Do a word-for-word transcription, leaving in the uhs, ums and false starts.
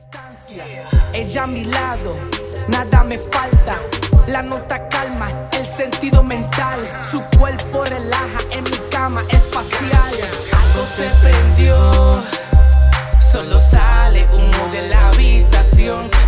distancia, ella a mi lado, nada me falta. La nota calma, el sentido mental. Su cuerpo relaja en mi cama espacial. Algo se prendió, solo sale humo de la habitación.